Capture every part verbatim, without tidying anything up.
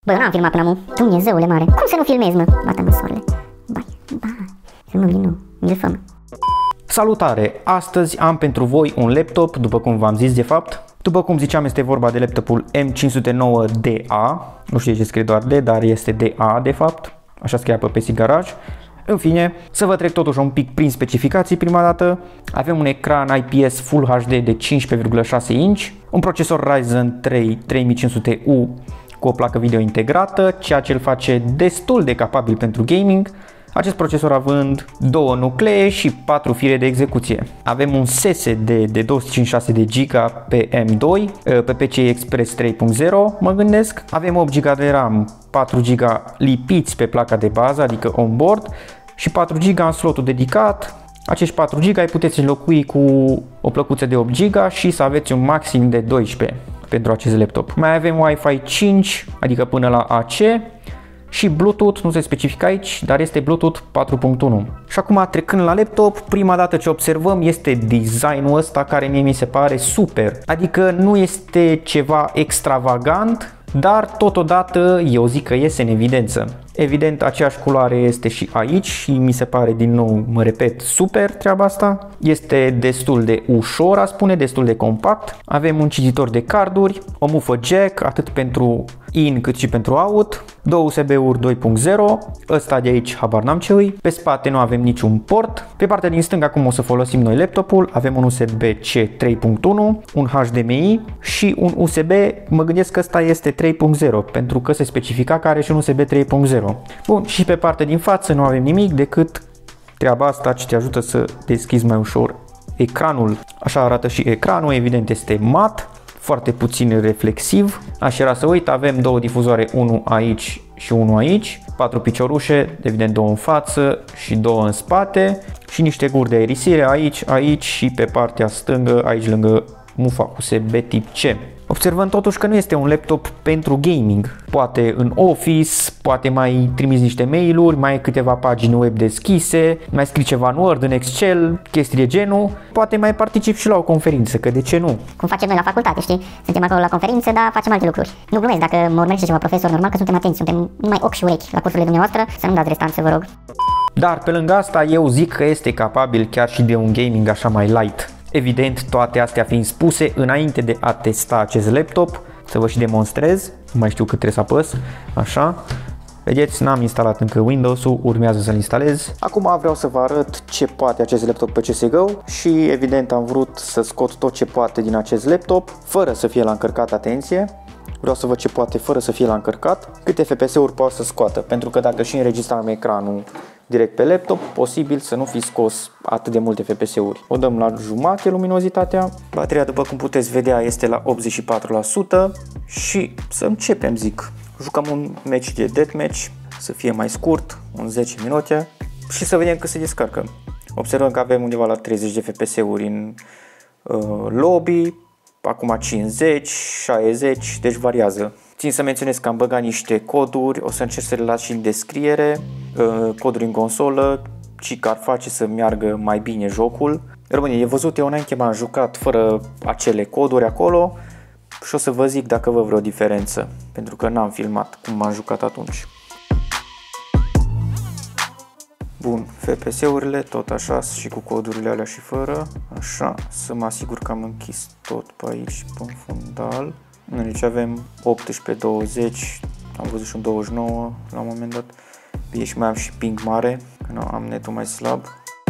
Bă, eu n-am filmat până acum. Dumnezeule mare. Cum să nu filmezi, mă? Bata măsorile. Bai, bai. Filmăm din nou. Mi-l făm. Salutare! Astăzi am pentru voi un laptop, după cum v-am zis de fapt. După cum ziceam, este vorba de laptopul M cinci sute nouă D A. Nu știu de ce scrie doar D, dar este D A de fapt. Așa scria pe P C Garage. În fine, să vă trec totuși un pic prin specificații prima dată. Avem un ecran I P S Full H D de cincisprezece virgulă șase inch, un procesor Ryzen trei trei mii cinci sute U cu o placă video integrată, ceea ce îl face destul de capabil pentru gaming. Acest procesor având două nuclee și patru fire de execuție. Avem un S S D de două sute cincizeci și șase de giga pe M doi, pe P C I Express trei punct zero, mă gândesc. Avem opt giga de RAM, patru giga lipiți pe placa de bază, adică onboard, și patru giga în slotul dedicat. Acești patru giga îi puteți înlocui cu o plăcuță de opt giga și să aveți un maxim de doisprezece pentru acest laptop. Mai avem Wi-Fi cinci, adică până la A C, și Bluetooth, nu se specifică aici, dar este Bluetooth patru punct unu. Și acum, trecând la laptop, prima dată ce observăm este designul ăsta, care mie mi se pare super. Adică nu este ceva extravagant, dar totodată eu zic că iese în evidență. Evident, aceeași culoare este și aici și mi se pare, din nou, mă repet, super treaba asta. Este destul de ușor, a spune, destul de compact. Avem un cititor de carduri, o mufă jack, atât pentru in cât și pentru out, două U S B-uri doi punct zero, ăsta de aici habar n-am ce îi. Pe spate nu avem niciun port. Pe partea din stânga, cum o să folosim noi laptopul, avem un U S B C trei punct unu, un H D M I și un U S B, mă gândesc că ăsta este trei punct zero, pentru că se specifica că are și un U S B trei punct zero. Bun, și pe partea din față nu avem nimic decât treaba asta ce te ajută să deschizi mai ușor ecranul. Așa arată și ecranul, evident este mat, foarte puțin reflexiv. Așa era să uit, avem două difuzoare, unul aici și unul aici, patru piciorușe, evident două în față și două în spate și niște guri de aerisire aici, aici și pe partea stângă, aici lângă mufa U S B tip C. Observăm totuși că nu este un laptop pentru gaming. Poate în Office, poate mai trimiți niște mail-uri, mai ai câteva pagini web deschise, mai scrii ceva în Word, în Excel, chestii de genul. Poate mai participi și la o conferință, că de ce nu? Cum facem noi la facultate, știi? Suntem acolo la conferință, dar facem alte lucruri. Nu glumesc, dacă mă urmărește ceva profesor, normal că suntem atenți, suntem numai ochi și urechi la cursurile dumneavoastră, să nu dați restanță, vă rog. Dar pe lângă asta eu zic că este capabil chiar și de un gaming așa mai light. Evident, toate astea fiind spuse, înainte de a testa acest laptop, să vă și demonstrez, nu mai știu cât trebuie să apăs, așa, vedeți, n-am instalat încă Windows-ul, urmează să-l instalez. Acum vreau să vă arăt ce poate acest laptop pe C S G O și evident am vrut să scot tot ce poate din acest laptop, fără să fie la încărcat, atenție. Vreau să văd ce poate fără să fie la încărcat, câte F P S-uri poate să scoată, pentru că dacă și înregistram ecranul direct pe laptop, posibil să nu fi scos atât de multe F P S-uri. O dăm la jumate luminozitatea. Bateria, după cum puteți vedea, este la optzeci și patru la sută și să începem, zic. Jucăm un match de deathmatch, să fie mai scurt, un zece minute și să vedem cât se descarcă. Observăm că avem undeva la treizeci de F P S-uri în uh, lobby, acum cincizeci, șaizeci, deci variază. Țin să menționez că am băgat niște coduri, o să încerc să le las și în descriere, coduri în consolă, și că ar face să meargă mai bine jocul. Rămâne, e văzut, eu înainte m-am jucat fără acele coduri acolo și o să vă zic dacă vă vreo diferență, pentru că n-am filmat cum m-am jucat atunci. Bun, F P S-urile tot așa și cu codurile alea și fără, așa, să mă asigur că am închis tot pe aici, pe un fundal. Deci avem optsprezece, douăzeci, am văzut și un douăzeci și nouă la un moment dat. Bine, și mai am și ping mare, că am netul mai slab.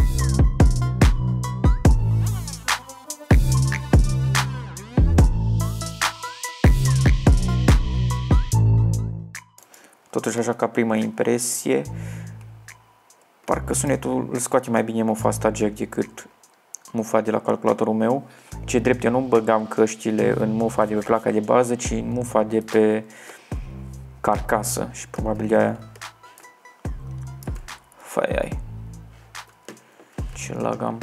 Totuși, așa ca prima impresie, parcă sunetul îl scoate mai bine mufa asta jack decât mufa de la calculatorul meu. Ce drept, eu nu băgam căștile în mufa de pe placa de bază, ci în mufa de pe carcasă și probabil de aia. Fai ai. Ce lag am.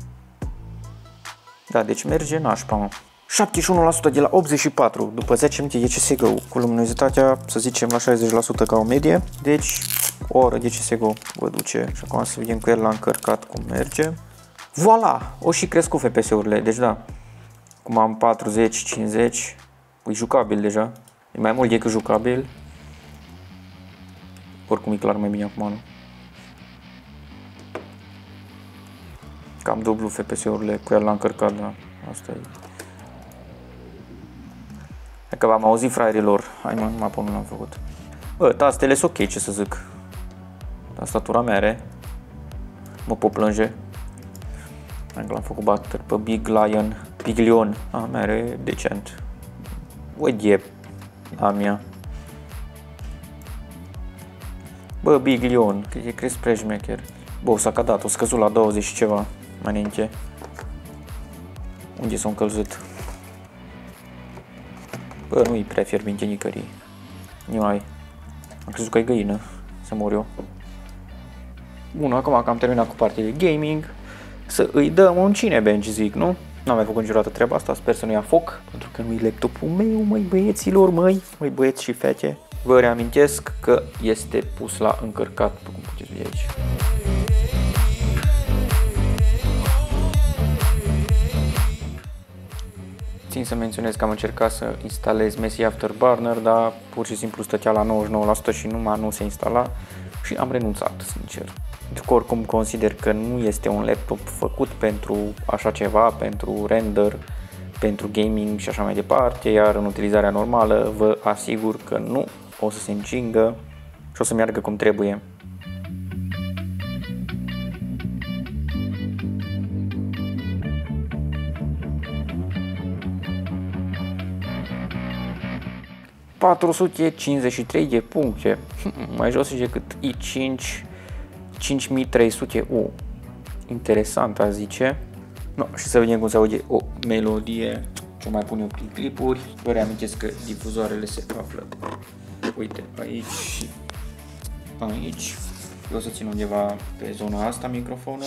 Da, deci merge nașpa, mă. șaptezeci și unu la sută de la optzeci și patru după zece minute de C S G O, cu luminozitatea, să zicem, la șaizeci la sută ca o medie. Deci o oră de C S G O vă duce și acum să vedem cu el la încărcat cum merge. Voila! O și crescut F P S-urile, deci da. Cum am patruzeci cincizeci, e jucabil deja. E mai mult decât jucabil. Oricum e clar mai bine acum, nu? Cam dublu F P S-urile cu el l-am încărcat, da. Asta e. E că v-am auzit, fraierilor. Hai mă, numai pe unul l-am făcut. Bă, tastele sunt ok, ce să zic. Tastatura mea are. Mă pot plânge. Hai că l-am făcut bater pe Big Lion. Big Lion. A, mea are decent. Uite, a mea. Bă, Big Lion, că e crezi spre șmecher. Bă, s-a cadat, o scăzut la douăzeci și ceva. Mai înainte. Unde s-a încălzit? Bă, nu-i prea fierbinte nicării. Nu ai. Am crezut că e găină. Să mor eu. Bun, acum că am terminat cu partea de gaming, să îi dăm un Cinebench, zic, nu? N-am mai făcut niciodată treaba asta, sper să nu ia foc, pentru că nu-i laptopul meu, măi băieților, măi, măi băieți și fete. Vă reamintesc că este pus la încărcat, după cum puteți vedea aici. Țin să menționez că am încercat să instalez Messi Afterburner, dar pur și simplu stătea la nouăzeci și nouă la sută și numai nu se instala și am renunțat, sincer. Pentru că oricum consider că nu este un laptop făcut pentru așa ceva, pentru render, pentru gaming și așa mai departe, iar în utilizarea normală vă asigur că nu o să se încingă și o să meargă cum trebuie. patru sute cincizeci și trei de puncte, mai jos decât i cinci cinci mii trei sute U. Interesant, a zice. No, și să vedem cum se aude o melodie. Ce mai pun eu prin clipuri. Vă reamintesc că difuzoarele se află, uite, aici și aici. Eu o să țin undeva pe zona asta microfonul.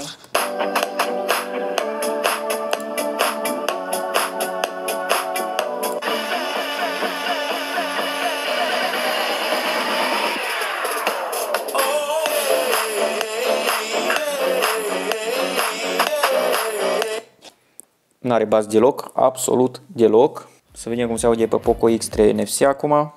N-are bas deloc, absolut deloc. Să vedem cum se aude pe Poco X trei N F C acum.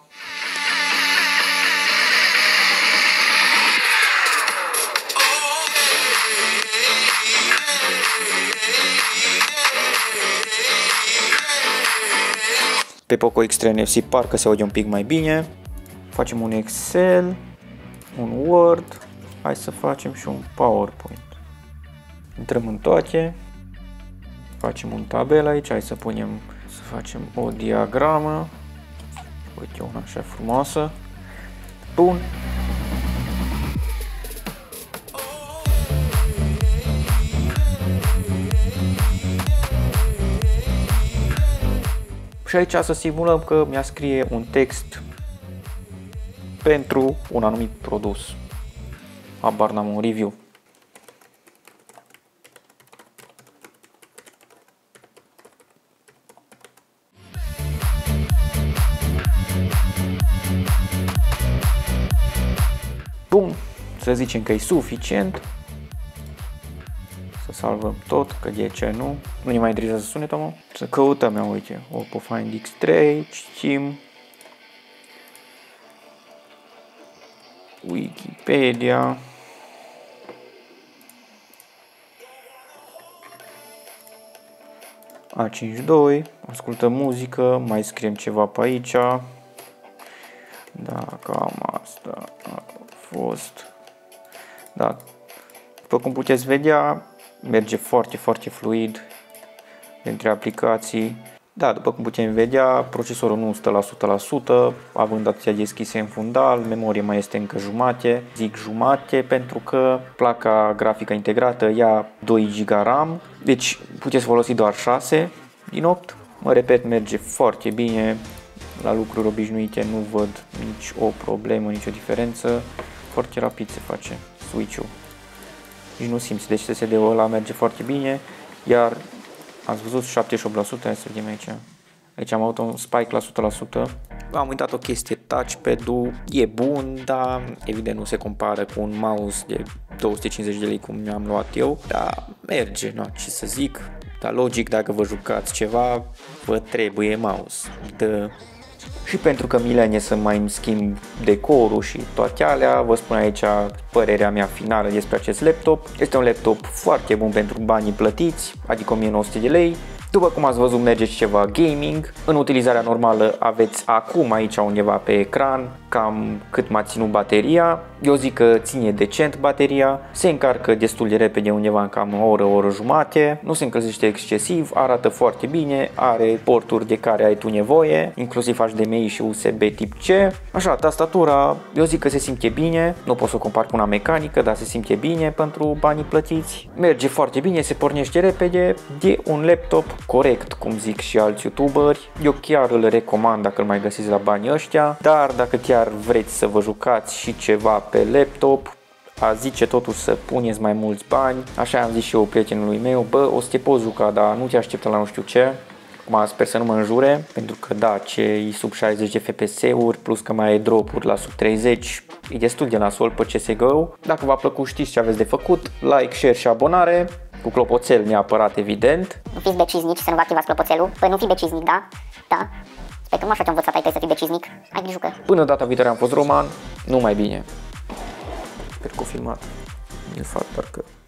Pe Poco X trei N F C parcă se aude un pic mai bine. Facem un Excel, un Word, hai să facem și un PowerPoint. Intrăm în toate. Facem un tabel aici, hai să punem, să facem o diagramă. Uite, una așa frumoasă. Bun. Și aici să simulăm că mi-a scrie un text pentru un anumit produs. Habar n-am, un review. Bun, să zicem că e suficient. Să salvăm tot, că de ce nu? Nu ne mai interesează sunetul, mă? Să căutăm, ia uite, Oppo Find X trei, citim. Wikipedia. A cincizeci și doi, ascultăm muzică, mai scriem ceva pe aici. Da, cam asta a fost. Da, după cum puteți vedea, merge foarte, foarte fluid între aplicații. Da, după cum putem vedea, procesorul nu stă la o sută la sută, având atâtea deschise în fundal, memoria mai este încă jumate. Zic jumate pentru că placa grafică integrată ia doi giga RAM, deci puteți folosi doar șase din opt. Mă repet, merge foarte bine, la lucruri obișnuite nu văd nici o problemă, nici o diferență. Foarte rapid se face switch-ul. Nici nu simți, deci S S D-ul ăla merge foarte bine, iar ați văzut șaptezeci și opt la sută, hai să vedem aici. Aici am avut un spike la o sută la sută. Am uitat o chestie, touchpad-ul e bun, dar evident nu se compară cu un mouse de două sute cincizeci de lei cum mi-am luat eu. Dar merge, no, ce să zic. Dar logic, dacă vă jucați ceva, vă trebuie mouse. Dă. Și pentru că milenie să mai îmi schimb decorul și toate alea, vă spun aici părerea mea finală despre acest laptop. Este un laptop foarte bun pentru banii plătiți, adică o mie nouă sute de lei. După cum ați văzut, merge și ceva gaming. În utilizarea normală aveți acum aici undeva pe ecran cam cât m-a ținut bateria. Eu zic că ține decent bateria, se încarcă destul de repede, undeva în cam o oră, o oră jumate, nu se încălzește excesiv, arată foarte bine, are porturi de care ai tu nevoie, inclusiv H D M I și U S B tip C. Așa, tastatura, eu zic că se simte bine, nu pot să o compar cu una mecanică, dar se simte bine pentru banii plătiți. Merge foarte bine, se pornește repede, de un laptop corect, cum zic și alți youtuberi. Eu chiar îl recomand dacă îl mai găsiți la banii ăștia, dar dacă chiar vreți să vă jucați și ceva pe laptop, a zice totuși să puneți mai mulți bani. Așa am zis și eu prietenului meu, bă, o să te poți juca, dar nu te așteptă la nu știu ce. Acum sper să nu mă înjure, pentru că da, ce e sub șaizeci de F P S-uri, plus că mai ai drop-uri la sub treizeci, e destul de nasol pe C S G O. Dacă v-a plăcut, știți ce aveți de făcut, like, share și abonare, cu clopoțel neapărat, evident. Nu fiți beciznici, să nu vă activați clopoțelul. Păi nu fi beciznic, da? Da? Sper că nu așa te-a învățat ai tăi să fii beciznic. Ai grijă că... Până data viitoare am fost Roman, numai bine. Sper că o filmat. De fapt, parcă...